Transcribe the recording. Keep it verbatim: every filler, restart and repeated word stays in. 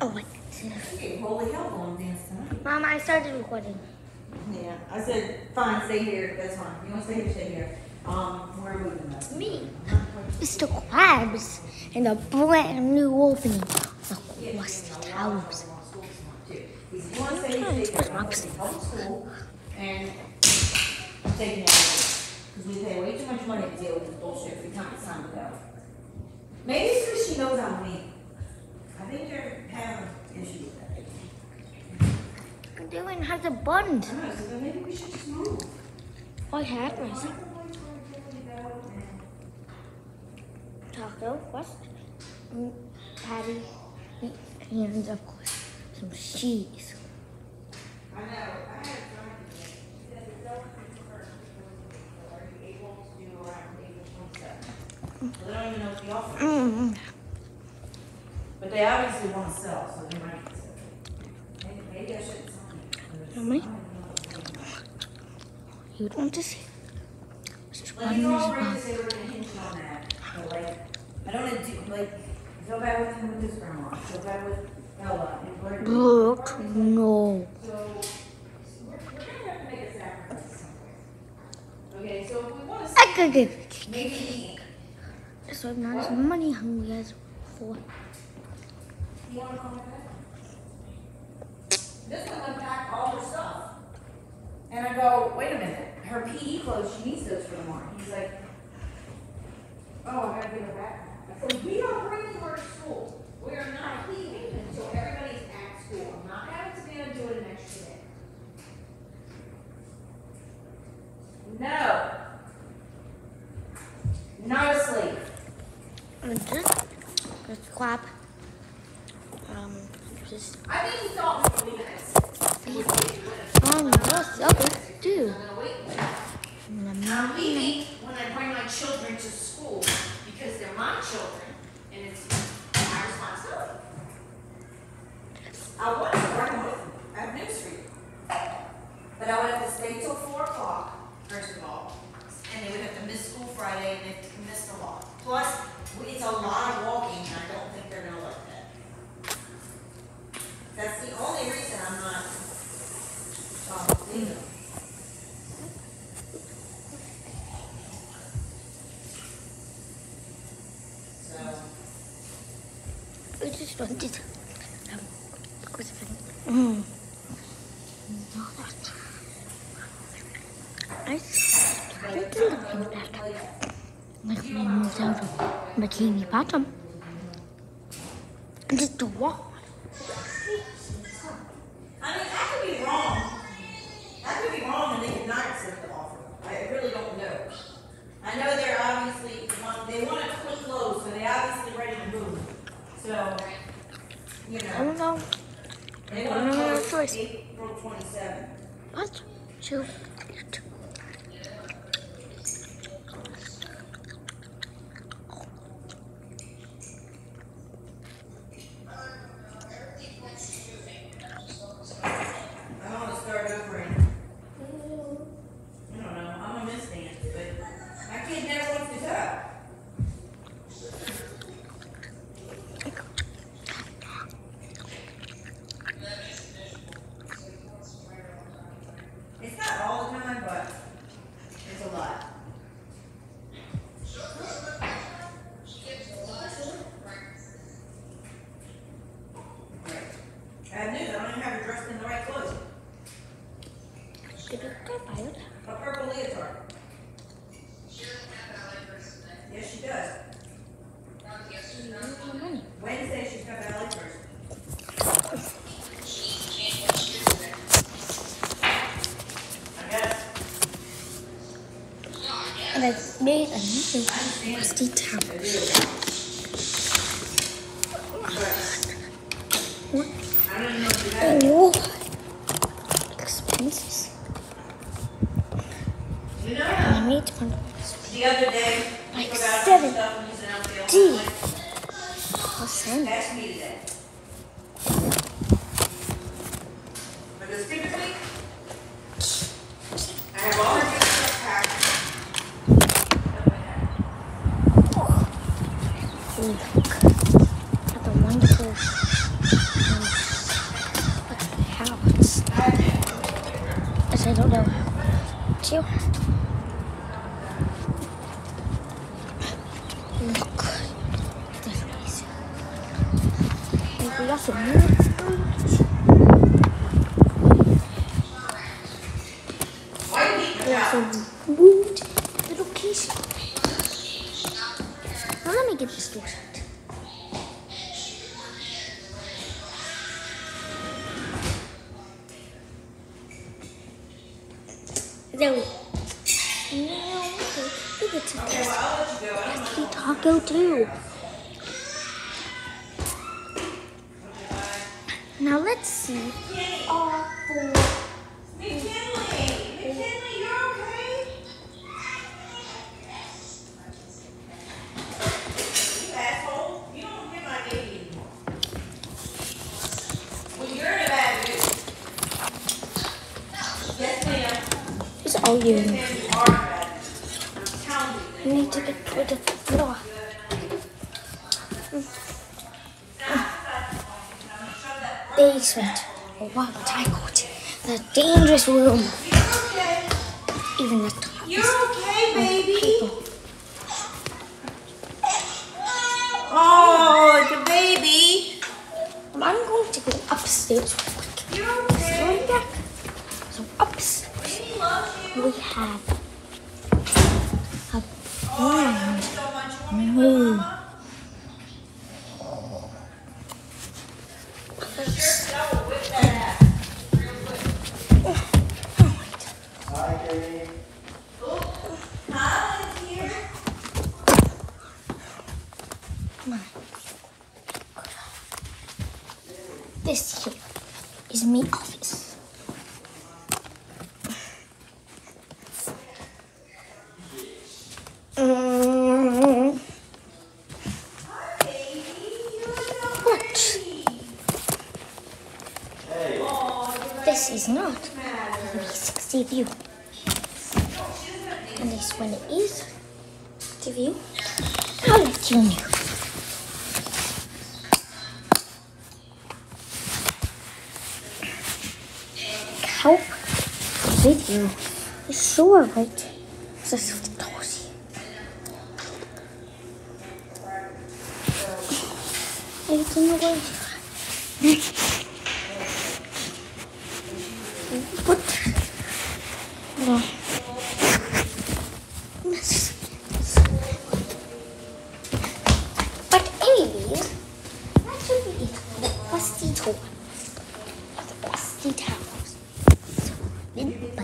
Oh, wait. Okay, holy hell, going to dance tonight. Mom, I started recording. Yeah, I said, fine, stay here. That's fine. You want to stay here, stay here. Um, where are we moving up? Me. It's the Krabs in a brand new opening. The Krusty House. You want to stay here, stay here. I'm taking public school and I'm taking everything. Because we pay way too much money to deal with this bullshit every time it's time to go. Maybe it's because she knows I'm weak. I think they're having an issue with that. They don't have the buns. I know, so then maybe we should just move. I had myself. Taco, crust, patty, and of course, some cheese. I know. I had a time today. She said the dough is first. Are you able to do around April twenty-seventh? So they don't even know what the offer is. Mm. But they obviously want to sell, so they might consider it. Maybe, maybe I shouldn't sell it. Mommy? You don't want to see. Like, you already say we're going to hinge on that. But, like, I don't want to do, like, I feel bad with him with his grandma. I feel bad with Ella. And Bertie. Look, no. So, we're, we're going to have to make a sacrifice somewhere. Okay, so if we want to I could give it. maybe So I'm not as money hungry as before. you want to call me back? This one unpacked all her stuff. And I go, wait a minute. Her P E clothes, she needs those for tomorrow. He's like, oh, I gotta give her back. I said, we are bringing her to school. We are not leaving until everybody's at school. I'm not having Savannah do it an extra day. No. Not asleep. And just, just clap. Um, just. I think he thought we were leaving at Um, what's up with do? I'm leaving when I bring my children to school because they're my children and it's my responsibility. I want to bring them with me. I have news for you. But I would have to stay till four o'clock, first of all. And they would have to miss school Friday and they have to miss the law. Plus, it's a lot of walking and I don't think they're going to like that. That's the only reason I'm not um, leaving. I just wanted to. Um, mm. I started to look at that. Like when I moved out of Bikini Bottom. And just to walk. I mean, I could be wrong. I could be wrong and they did not accept the offer. I really don't know. I know they're obviously, want, they want to quick close, so they're obviously ready to move. So, you know. I don't know. They I want don't to know close choice. April twenty-seventh. But, so, I want to start over and, I don't know, I'm a miss dance, but my kid never wants to go. It's not all the time, but it's a lot. Right. I have news. I don't even have her dressed in the right clothes. did you get fired? A purple leotard. Yes, she does. You need money. Wednesday she's got ballet first. I guess. And I've made a new rusty towel. I do. But I don't even know if you have it. Oh, expenses. You know I how made one. the other day we Like forgot seven. some stuff and you said I'm feeling Gee. like, Percent. ask me today. Because typically I have all my good stuff packed. Look, what a wonderful you. Look. This is. And we got some more fruit. We have some wood little piece. Now let me get this door shut. There we go. Now we get to this. Krusty taco too. Now let's see. All four. McKinley, McKinley, you're okay? You asshole. You don't get my baby anymore. Well, you're in a bad mood. Yes, ma'am. It's all you. Yes, ma'am, you are in a bad mood. I'm telling you. You need to get rid of the floor. Basement. Oh wow, what I call it. The dangerous room. You're okay. Even the top You're is okay, full of baby. people. Oh, the baby. I'm going to go upstairs real quick. You're okay. Going back. So upstairs Baby loves you. we have a Oh, I love you so much. You want me to put room. mama? Sure, that will whip that ass real quick. Hi, Katie. Oh, Colin's here. Come on. This here is my office. Mm, Hi, baby. You're so What? pretty. Hey. Oh, you're this is not matter. three sixty view. And this one is the view. I'll let you know. Help video is so right. This is the tossy. I don't know where But no. But anyways, that should be it for the Krusty tour of the Krusty Towers. So, goodbye.